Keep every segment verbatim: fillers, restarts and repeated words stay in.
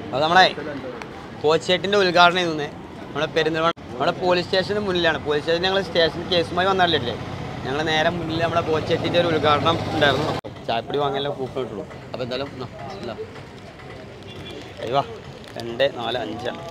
അത് നമ്മളെ കോച്ചേട്ടിൻ്റെ ഉദ്ഘാടനം ചെയ്യുന്നത് നമ്മളെ പെരുന്തൽമണ്ണ നമ്മുടെ പോലീസ് സ്റ്റേഷന് മുന്നിലാണ്. പോലീസ് സ്റ്റേഷൻ ഞങ്ങൾ സ്റ്റേഷൻ കേസുമായി വന്നാലല്ലേ ഞങ്ങൾ നേരെ മുന്നിൽ നമ്മുടെ കോച്ചേട്ടിൻ്റെ ഒരു ഉദ്ഘാടനം ഉണ്ടായിരുന്നു. ചായപ്പൊടി വാങ്ങാനുള്ള കൂപ്പൺ കിട്ടുള്ളൂ. അപ്പോൾ എന്തായാലും ഇല്ല അയ്യോ രണ്ട് നാല് അഞ്ചെണ്ണം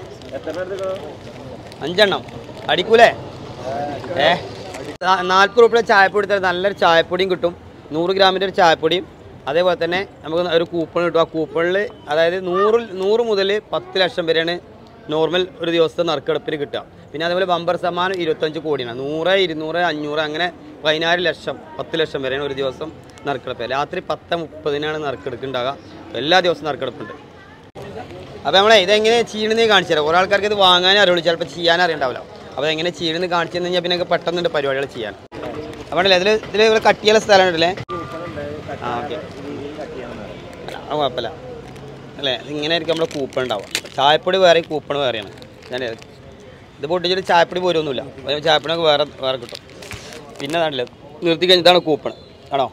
അഞ്ചെണ്ണം അടിക്കൂലേ? ഏ നാൽപ്പത് രൂപയുടെ ചായപ്പൊടി എടുത്താൽ നല്ലൊരു ചായപ്പൊടിയും കിട്ടും. നൂറ് ഗ്രാമിൻ്റെ ഒരു ചായപ്പൊടിയും അതേപോലെ തന്നെ നമുക്ക് ഒരു കൂപ്പൺ കിട്ടും. ആ കൂപ്പണിൽ അതായത് നൂറ് നൂറ് മുതൽ പത്ത് ലക്ഷം വരെയാണ് നോർമൽ ഒരു ദിവസത്തെ നറുക്കെടുപ്പിന് കിട്ടുക. പിന്നെ അതേപോലെ ബമ്പർ സമ്മാനം ഇരുപത്തഞ്ച് കോടിയാണ്. നൂറ് ഇരുന്നൂറ് അഞ്ഞൂറ് അങ്ങനെ പതിനാറ് ലക്ഷം പത്ത് ലക്ഷം വരെയാണ് ഒരു ദിവസം നറുക്കെടുപ്പ്. രാത്രി പത്ത് മുപ്പതിനാണ് നറുക്കെടുക്കുന്നുണ്ടാകുക. എല്ലാ ദിവസവും നറുക്കെടുപ്പുണ്ട്. അപ്പോൾ നമ്മളെ ഇതെങ്ങനെ ചെയ്യണമെന്ന് കാണിച്ചു തരാം. കുറേ ആൾക്കാർക്ക് ഇത് വാങ്ങാനും അറിയുള്ളൂ, ചിലപ്പോൾ ചെയ്യാൻ അറിയണ്ടാവില്ല. അപ്പോൾ എങ്ങനെ ചെയ്യണമെന്ന് കാണിച്ചു കഴിഞ്ഞാൽ പിന്നെ പെട്ടെന്നുണ്ട് പരിപാടികൾ ചെയ്യാൻ. അപ്പോൾ അല്ലേ ഇതിൽ ഇതിൽ ഇവിടെ കട്ട് ചെയ്യാനുള്ള സ്ഥലം ഉണ്ടല്ലേ? ആ ഓക്കെ, അത് കുഴപ്പമില്ല അല്ലേ. ഇങ്ങനെ ആയിരിക്കും നമ്മുടെ കൂപ്പൺ ഉണ്ടാവുക. ചായപ്പൊടി വേറെ കൂപ്പൺ വേറെയാണ്. ഞാൻ ഇത് പൊട്ടിച്ചിട്ട് ചായപ്പൊടി പോരൊന്നുമില്ല. ചായപ്പൊടിയൊക്കെ വേറെ വേറെ കിട്ടും. പിന്നെ അതാണല്ലോ നിർത്തി കഴിഞ്ഞിട്ടാണ് കൂപ്പൺ ആണോ.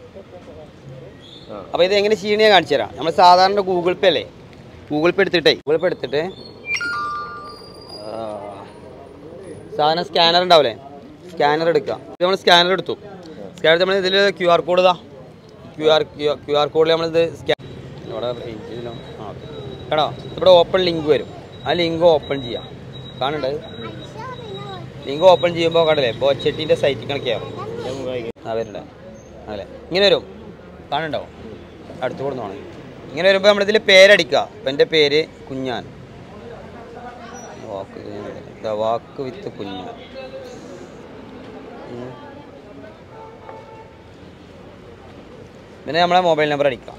അപ്പോൾ ഇത് എങ്ങനെ ചെയ്യണേ കാണിച്ചു തരാം. നമ്മൾ സാധാരണ ഗൂഗിൾ പേ അല്ലേ, ഗൂഗിൾ പേ എടുത്തിട്ടേ ഗൂഗിൾ പേ എടുത്തിട്ട് സാധനം സ്കാനർ ഉണ്ടാവില്ലേ, സ്കാനർ എടുക്കുക. നമ്മൾ സ്കാനർ എടുത്തു. സ്കാനർ നമ്മൾ ഇതിൽ ക്യു ആർ കോഡ് ഇതാ ക്യു ആർ ക്യു ആർ കോഡിൽ നമ്മളിത് സ്കാൻ ഇവിടെ ആ കേട്ടോ. ഇവിടെ ഓപ്പൺ ലിങ്ക് വരും. ആ ലിങ്ക് ഓപ്പൺ ചെയ്യാം. കാണണ്ടത് ലിങ്ക് ഓപ്പൺ ചെയ്യുമ്പോൾ കണ്ടല്ലേ ബോച്ചെട്ടിൻ്റെ സൈറ്റിൽ കണക്കിയാവും. ആ വരണ്ടേ അതല്ലേ ഇങ്ങനെ വരും. കാണുന്നുണ്ടാവും അടുത്ത് കൊടുന്നോണം. ഇങ്ങനെ വരുമ്പോൾ നമ്മളിതിൽ പേരടിക്കുക. അപ്പം എൻ്റെ പേര് കുഞ്ഞാൻ, വാക്ക് വാക്ക് വിത്ത് കുഞ്ഞാൻ. പിന്നെ നമ്മളെ മൊബൈൽ നമ്പർ അടിക്കാം.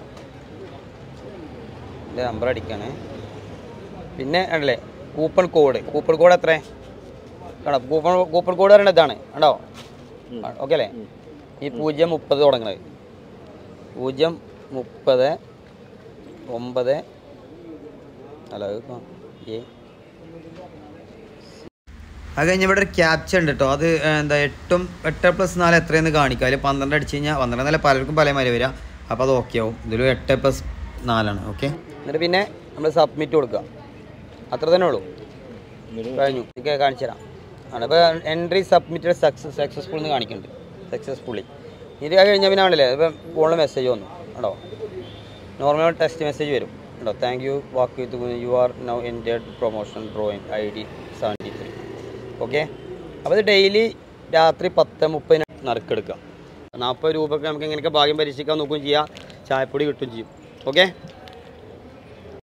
എൻ്റെ നമ്പർ അടിക്കാണ്. പിന്നെ ഉണ്ടല്ലേ കൂപ്പൺ കോഡ്. കൂപ്പൺ കോഡ് എത്ര കേട്ടോ? കൂപ്പൺ കൂപ്പൺ കോഡ് പറയണത് ഇതാണ് കേട്ടോ. ഓക്കെ അല്ലേ? ഈ പൂജ്യം മുപ്പത് തുടങ്ങുന്നത് പൂജ്യം മുപ്പത് ഒമ്പത് അല്ല ഏ അത് കഴിഞ്ഞ് ഇവിടെ ഒരു ക്യാപ്ച ഉണ്ട് കേട്ടോ. അത് എന്താ എട്ടും എട്ട് പ്ലസ് നാല് എത്രയെന്ന് കാണിക്കുക. അതിൽ പന്ത്രണ്ട് അടിച്ച് കഴിഞ്ഞാൽ പന്ത്രണ്ട് നല്ല പലർക്കും പല മാതിരി വരിക. അപ്പോൾ അത് ഓക്കെ ആവും. ഇതിൽ എട്ട് പ്ലസ് നാലാണ്. ഓക്കെ, എന്നിട്ട് പിന്നെ നമ്മൾ സബ്മിറ്റ് കൊടുക്കുക. അത്ര തന്നെ ഉള്ളൂ. കഴിഞ്ഞു. ഇതൊക്കെ കാണിച്ചു തരാം. ആണ് ഇപ്പോൾ എൻട്രി സബ്മിറ്റഡ് സക്സസ് സക്സസ്ഫുൾ എന്ന് കാണിക്കുന്നുണ്ട്. സക്സസ്ഫുള്ളി ഇത് കഴിഞ്ഞാൽ പിന്നെ ആണല്ലേ ഇപ്പം ഫോണിൽ മെസ്സേജ് വന്നു കേട്ടോ. നോർമൽ ടെക്സ്റ്റ് മെസ്സേജ് വരും കേട്ടോ. Thank you walk with you are now entered promotion drawing I D seventy three. Okay, അപ്പോൾ ഇത് ഡെയിലി രാത്രി പത്ത് മുപ്പതിന് നറുക്കെടുക്കുക. നാൽപ്പത് രൂപയ്ക്ക് നമുക്ക് എങ്ങനെയൊക്കെ ഭാഗ്യം പരീക്ഷിക്കാൻ നോക്കുകയും ചെയ്യാം. ചായപ്പൊടി കിട്ടുകയും ചെയ്യും. ഓക്കെ.